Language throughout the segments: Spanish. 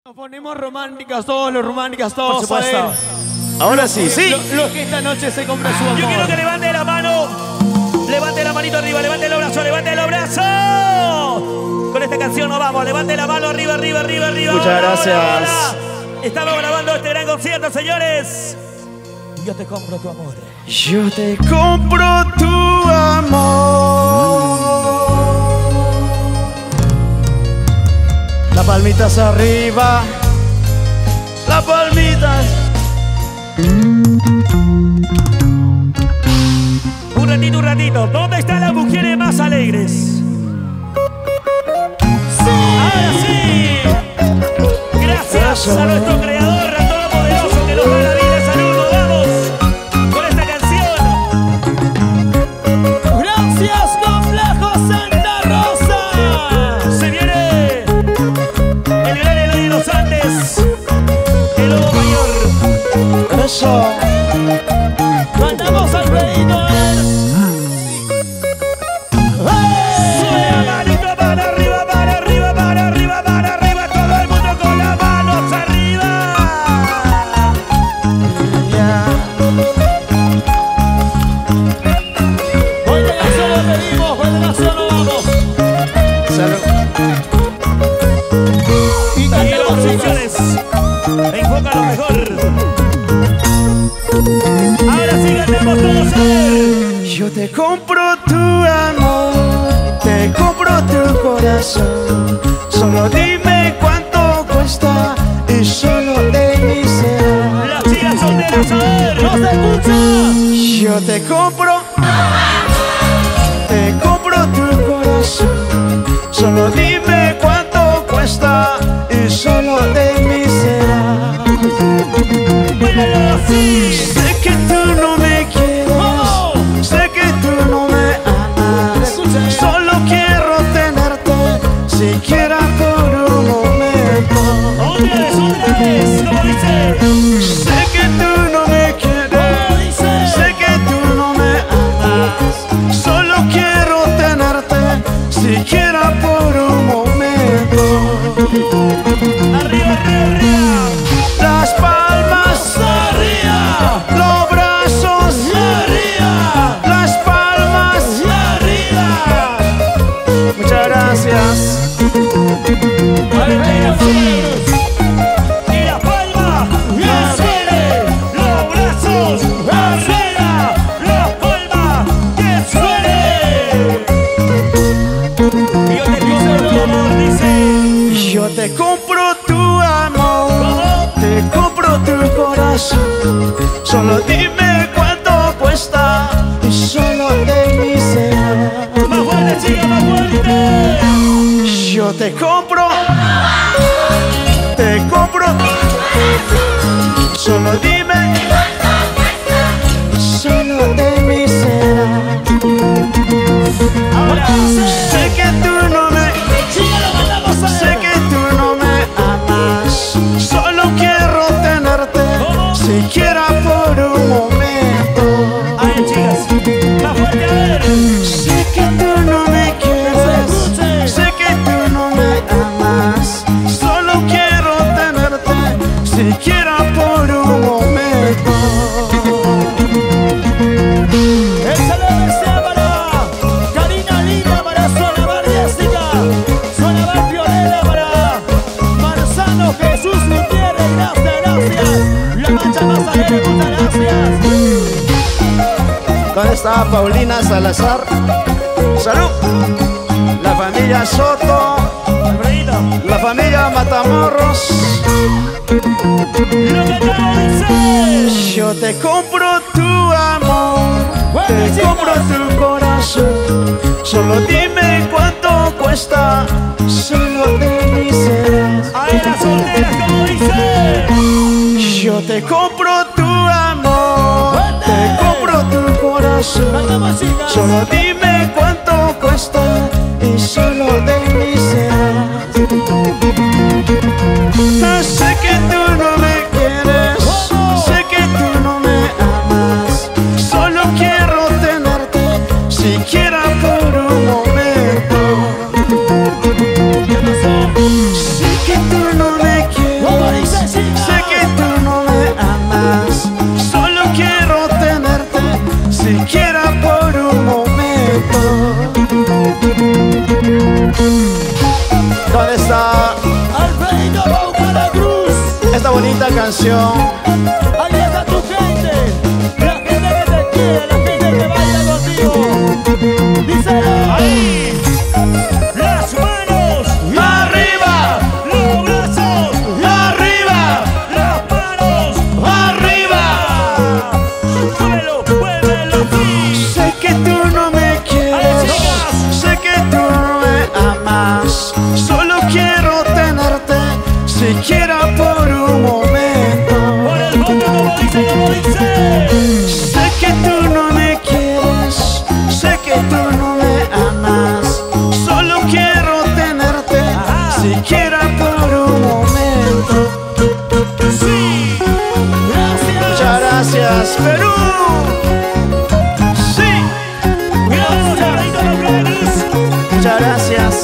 Nos ponemos románticas todos, por supuesto. a ver. Ahora sí, sí. Los que esta noche se compran su amor. Yo quiero que levante la mano, levante la manito arriba, levante los brazos, levante los brazos. Con esta canción nos vamos, levante la mano arriba, arriba, arriba, arriba. Muchas gracias. Estamos grabando este gran concierto, señores. Yo te compro tu amor. Yo te compro tu amor. Las palmitas arriba, las palmitas. Un ratito. ¿Dónde están las mujeres más alegres? ¡Sí! ¡Ahora sí! Gracias a nuestro creador, a Todopoderoso, que nos da la vida y salud. Nos vamos con esta canción. Gracias, Complejo Santa Rosa. Se viene el gran Eloy de los Andes, el lobo mayor. Eso. Mandamos al pedito a ver. Sube la manito para arriba, para arriba, para arriba, para arriba. Todo el mundo con las manos arriba. Hoy de canción lo pedimos, hoy de canción nos vamos. Salud. Y Y cantemos, las chicos. producciones enfoca lo mejor. Ahora sí cantemos todos a ver. Yo te compro tu amor, te compro tu corazón. Solo dime cuánto cuesta y solo de mí será. Las chicas solteras a ver. ¡No se escucha! Yo te compro tu corazón. Solo dime cuánto cuesta y solo de mí será. Bailalo así. Sé que tú no me quieres, sé que tú no me amas. Solo quiero tenerte, siquiera por un momento. Otra vez, como dice. Sé que tú no me quieres, sé que tú no me amas. Solo quiero tenerte, siquiera por un momento. Arriba, arriba, arriba. Las palmas arriba, los brazos arriba, las palmas arriba. Muchas gracias. A ver, y la palma, y suene, los brazos, arriba, las palmas, que suene. Y yo te compro tu amor, dice. Yo te compro tu amor, te compro tu corazón. Solo dime cuánto cuesta y solo de mí será. Más fuerte, chica, más fuerte. Yo te compro, solo dime, solo de mí será. Ahora, Sé que tú no me, sé que tú no me amas. Solo quiero tenerte, siquiera por un momento. a ver, chicas, más fuerte, a ver. Sé que tú no me quieres, sé que tú no me amas. Solo quiero tenerte, siquiera por un momento. El saludo sea para Karina Lina, para Zona Bar Jessica, Zona Bar Pionera, para Marzano Jesús Gutiérrez, gracias. La mancha más alegre, muchas gracias. ¿Dónde está Paulina Salazar? ¡Salud! La familia Soto, Alfredito, la familia Matamoros. lo que te dice. Yo te compro tu amor, te compro tu corazón. Solo dime cuánto cuesta, solo de mí serás. A ver, las solteras, como dice. Yo te compro tu amor, te compro tu corazón. Cantamos, chicas. Solo dime cuánto cuesta y solo de mí serás. Sé que tú no me quieres, sé que tú no me amas. Solo quiero tenerte, siquiera por un momento. Sé que tú no me quieres. bonita canción. Ahí está tu gente, la gente que te quiere, la gente que baila contigo. Díselo. Ahí, las manos ¡Arriba! los brazos ¡Arriba! las manos ¡Arriba! muévelo, muévelo así. Sé que tú no me quieres, sé que tú no me amas. Solo quiero tenerte, siquiera por un momento. Por el fondo como dice. Sé que tú no me quieres, sé que tú no me amas. Solo quiero tenerte, siquiera por un momento. Sí, Muchas gracias, Perú. Sí, gracias, Rito López. muchas gracias.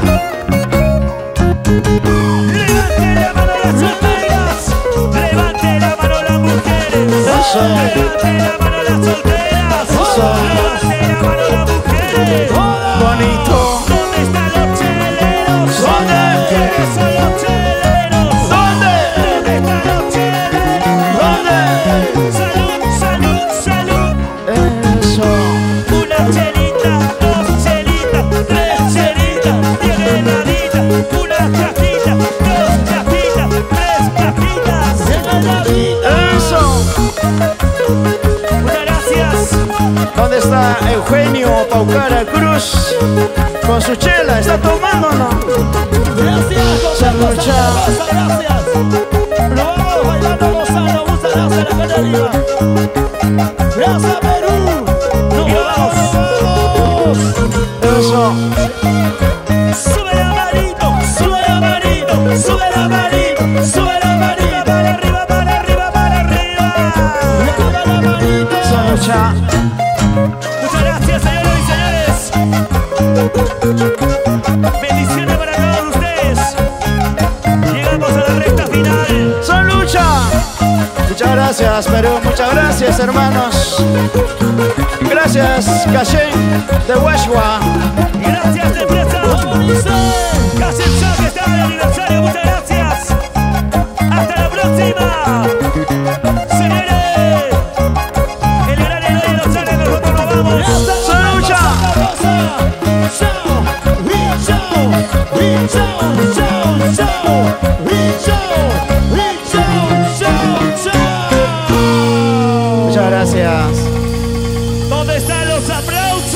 Levante la mano las solteras, levante la mano las mujeres, Eso. levante la mano las solteras, Eso. levante la mano las mujeres. Bonito. ¿Dónde están los cheleros? ¿Dónde? ¿Quiénes son los cheleros? ¿Dónde? ¿Dónde están los cheleros? ¿Dónde? Salud, salud, salud. Eso. Una chelita, dos chelitas, tres chelitas, 10 heladitas, una cajita, dos cajitas, tres cajitas. Eso. Muchas gracias. ¿Dónde está Eugenio Paucara Cruz? Con su chela, ¿está tomando o no? Gracias, Salud, chao. gracias. Lo vamos bailando, gozando, muchas gracias, la gente arriba. Gracias, Perú. Nos vamos. Eso. Sube la manito, sube la manito, sube la manito, sube la manito, para arriba, para arriba, para arriba. Salud, chao. Muchas gracias, señoras y señores. Bendiciones para todos ustedes. Llegamos a la recta final. ¡Son lucha! Muchas gracias, Perú. Muchas gracias, hermanos. Gracias, Caché de Hueshua. Gracias, empresa. Casi que está en el aniversario. Muchas gracias. Hasta la próxima. Señores, el gran Eloy de los Ángeles, nosotros nos vamos. ¡Son lucha! Muchas gracias. ¿Dónde están los aplausos?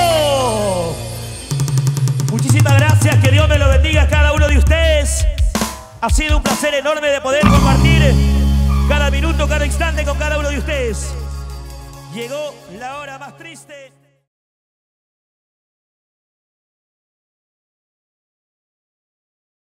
Muchísimas gracias, que Dios me lo bendiga a cada uno de ustedes. Ha sido un placer enorme de poder compartir cada minuto, cada instante con cada uno de ustedes. Llegó la hora más triste.